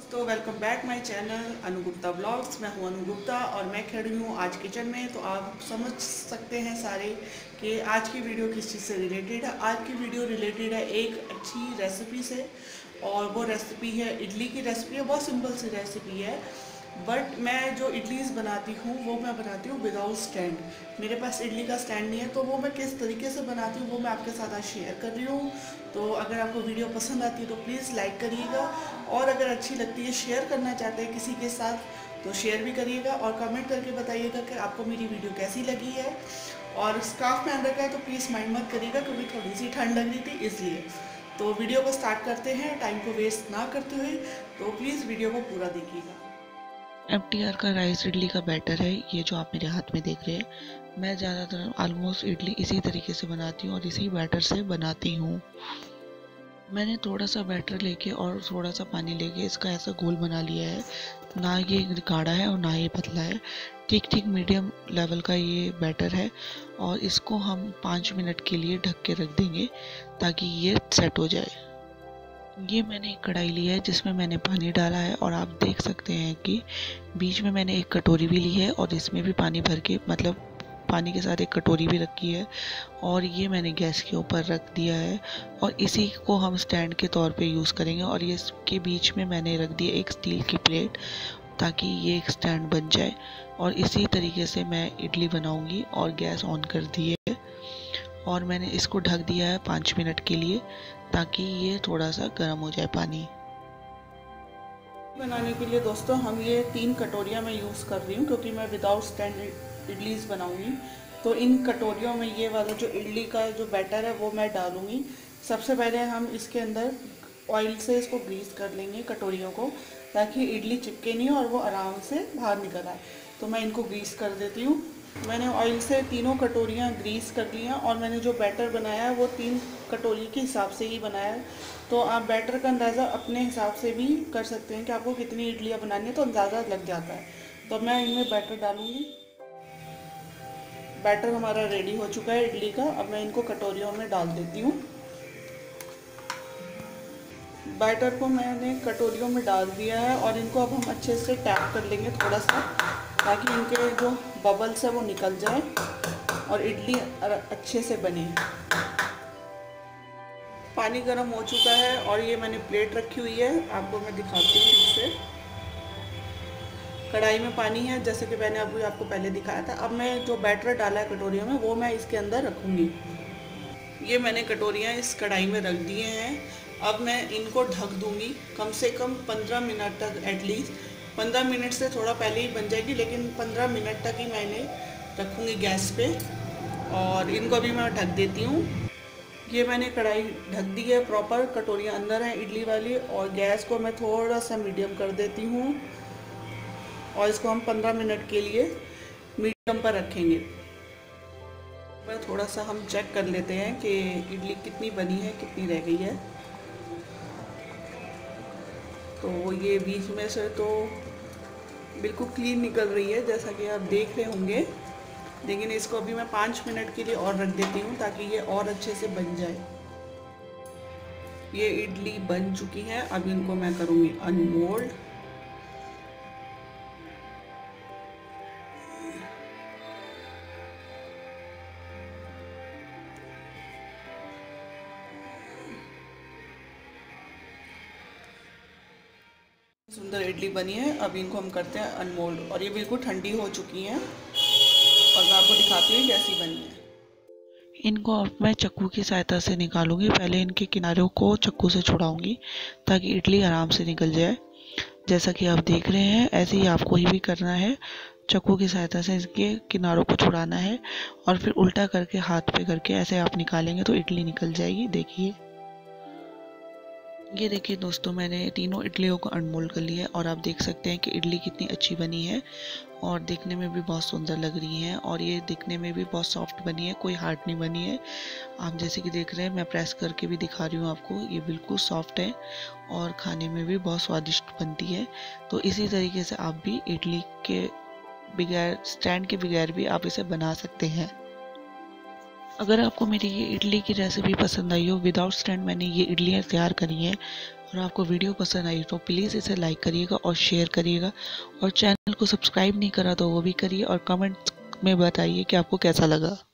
तो welcome back my channel Anu Gupta blogs. मैं हूं अनु गुप्ता और मैं खड़ी हूं आज किचन में। तो आप समझ सकते हैं सारे कि आज की वीडियो किस चीज़ से रिलेटेड है। आज की वीडियो रिलेटेड है एक अच्छी रेसिपी से, और वो रेसिपी है इडली की रेसिपी है। बहुत सिंपल सी रेसिपी है, बट मैं जो इडलीज बनाती हूँ वो मैं बनाती हूँ विदाउट स्टैंड। मेरे पास इडली का स्टैंड नहीं है, तो वो मैं किस तरीके से बनाती हूँ वो मैं आपके साथ आज शेयर कर रही हूँ। तो अगर आपको वीडियो पसंद आती है तो प्लीज़ लाइक करिएगा, और अगर अच्छी लगती है, शेयर करना चाहते हैं किसी के साथ, तो शेयर भी करिएगा और कमेंट करके बताइएगा कि आपको मेरी वीडियो कैसी लगी है। और स्कार्फ पहन रखा है तो प्लीज़ माइंड मत करिएगा, क्योंकि थोड़ी सी ठंड लग रही थी इसलिए। तो वीडियो को स्टार्ट करते हैं टाइम को वेस्ट ना करते हुए। तो प्लीज़ वीडियो को पूरा देखिएगा। FTR का राइस इडली का बैटर है ये जो आप मेरे हाथ में देख रहे हैं। मैं ज़्यादातर ऑलमोस्ट इडली इसी तरीके से बनाती हूँ और इसी बैटर से बनाती हूँ। मैंने थोड़ा सा बैटर लेके और थोड़ा सा पानी लेके इसका ऐसा घोल बना लिया है। ना ये गाढ़ा है और ना ये पतला है, ठीक ठीक मीडियम लेवल का ये बैटर है। और इसको हम 5 मिनट के लिए ढक के रख देंगे ताकि ये सेट हो जाए। ये मैंने एक कढ़ाई ली है जिसमें मैंने पानी डाला है, और आप देख सकते हैं कि बीच में मैंने एक कटोरी भी ली है और इसमें भी पानी भर के, मतलब पानी के साथ एक कटोरी भी रखी है। और ये मैंने गैस के ऊपर रख दिया है और इसी को हम स्टैंड के तौर पे यूज़ करेंगे। और ये इसके बीच में मैंने रख दिया एक स्टील की प्लेट ताकि ये एक स्टैंड बन जाए। और इसी तरीके से मैं इडली बनाऊंगी। और गैस ऑन कर दी है और मैंने इसको ढक दिया है 5 मिनट के लिए ताकि ये थोड़ा सा गर्म हो जाए पानी। बनाने के लिए दोस्तों हम ये 3 कटोरियाँ मैं यूज़ कर रही हूँ, क्योंकि मैं विदाउट स्टैंड इडलीज बनाऊँगी। तो इन कटोरियों में ये वाला जो इडली का जो बैटर है वो मैं डालूँगी। सबसे पहले हम इसके अंदर ऑयल से इसको ग्रीस कर लेंगे कटोरियों को, ताकि इडली चिपके नहीं और वो आराम से बाहर निकल आए। तो मैं इनको ग्रीस कर देती हूँ। मैंने ऑयल से तीनों कटोरियाँ ग्रीस कर ली हैं, और मैंने जो बैटर बनाया है वो 3 कटोरी के हिसाब से ही बनाया है। तो आप बैटर का अंदाज़ा अपने हिसाब से भी कर सकते हैं कि आपको कितनी इडलियाँ बनानी है, तो अंदाज़ा लग जाता है। तो मैं इनमें बैटर डालूँगी। बैटर हमारा रेडी हो चुका है इडली का। अब मैं इनको कटोरियों में डाल देती हूँ। बैटर को मैंने कटोरियों में डाल दिया है और इनको अब हम अच्छे से टैप कर लेंगे थोड़ा सा, ताकि इनके जो बबल्स है वो निकल जाए और इडली अच्छे से बने। पानी गर्म हो चुका है और ये मैंने प्लेट रखी हुई है, आपको मैं दिखाती हूँ ठीक से। कढ़ाई में पानी है जैसे कि मैंने अभी आपको पहले दिखाया था। अब मैं जो बैटर डाला है कटोरियों में वो मैं इसके अंदर रखूँगी। ये मैंने कटोरियाँ इस कढ़ाई में रख दिए हैं। अब मैं इनको ढक दूँगी कम से कम 15 मिनट तक। एटलीस्ट 15 मिनट से थोड़ा पहले ही बन जाएगी, लेकिन 15 मिनट तक ही मैंने रखूँगी गैस पे। और इनको अभी मैं ढक देती हूँ। ये मैंने कढ़ाई ढक दी है प्रॉपर, कटोरियाँ अंदर हैं इडली वाली, और गैस को मैं थोड़ा सा मीडियम कर देती हूँ। और इसको हम 15 मिनट के लिए मीडियम पर रखेंगे। मैं थोड़ा सा हम चेक कर लेते हैं कि इडली कितनी बनी है, कितनी रह गई है। तो ये बीच में से तो बिल्कुल क्लीन निकल रही है जैसा कि आप देख रहे होंगे, लेकिन इसको अभी मैं 5 मिनट के लिए और रख देती हूँ ताकि ये और अच्छे से बन जाए। ये इडली बन चुकी है। अब इनको मैं करूँगी अनमोल्ड। सुंदर इडली बनी है। अब इनको हम करते हैं अनमोल्ड, और ये बिल्कुल ठंडी हो चुकी हैं और मैं आपको दिखाती हूँ कैसी बनी है। इनको अब मैं चक्कू की सहायता से निकालूंगी। पहले इनके किनारों को चक्कू से छुड़ाऊंगी ताकि इडली आराम से निकल जाए। जैसा कि आप देख रहे हैं ऐसे ही आपको ही भी करना है। चक्कू की सहायता से इसके किनारों को छुड़ाना है और फिर उल्टा करके हाथ पे करके ऐसे आप निकालेंगे तो इडली निकल जाएगी। देखिए, ये देखिए दोस्तों, मैंने तीनों इडलियों को अनमोल्ड कर लिया है और आप देख सकते हैं कि इडली कितनी अच्छी बनी है और दिखने में भी बहुत सुंदर लग रही है। और ये दिखने में भी बहुत सॉफ्ट बनी है, कोई हार्ड नहीं बनी है। आप जैसे कि देख रहे हैं, मैं प्रेस करके भी दिखा रही हूँ आपको, ये बिल्कुल सॉफ्ट है और खाने में भी बहुत स्वादिष्ट बनती है। तो इसी तरीके से आप भी इडली के बगैर, स्टैंड के बगैर भी आप इसे बना सकते हैं। अगर आपको मेरी ये इडली की रेसिपी पसंद आई हो, विदाउट स्टैंड मैंने ये इडलियाँ तैयार करी हैं, और आपको वीडियो पसंद आई तो प्लीज़ इसे लाइक करिएगा और शेयर करिएगा, और चैनल को सब्सक्राइब नहीं करा तो वो भी करिए, और कमेंट में बताइए कि आपको कैसा लगा।